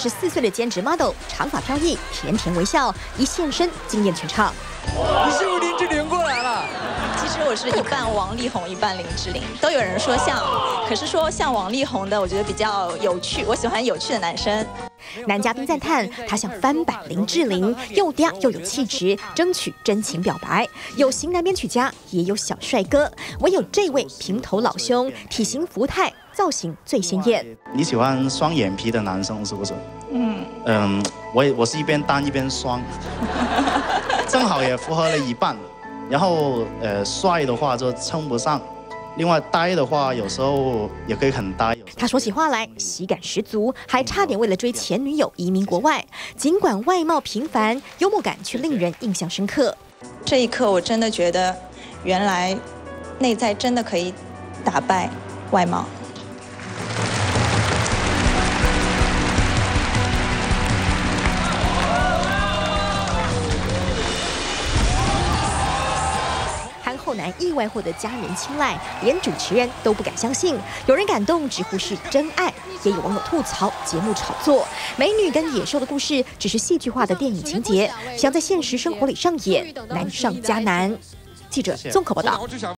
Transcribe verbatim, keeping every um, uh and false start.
十四岁的兼职 model， 长发飘逸，甜甜微笑，一现身惊艳全场。 你是不是林志玲过来了？ 其实我是一半王力宏，一半林志玲，都有人说像，可是说像王力宏的，我觉得比较有趣，我喜欢有趣的男生。 男嘉宾赞叹他像翻版林志玲，又嗲又有气质，争取真情表白。有型男编曲家，也有小帅哥，唯有这位平头老兄，体型福态，造型最鲜艳。 你喜欢双眼皮的男生是不是？ 嗯嗯，我也我是一边单一边双，正好也符合了一半。然后呃，帅的话就称不上。另外，呆的话有时候也可以很呆。 他说起话来喜感十足，还差点为了追前女友移民国外。尽管外貌平凡，幽默感却令人印象深刻。 这一刻，我真的觉得，原来内在真的可以打败外貌。 后男意外获得家人青睐，连主持人都不敢相信。有人感动直呼是真爱，也有网友吐槽节目炒作。美女跟野兽的故事只是戏剧化的电影情节，想在现实生活里上演，难上加难。记者综合报道。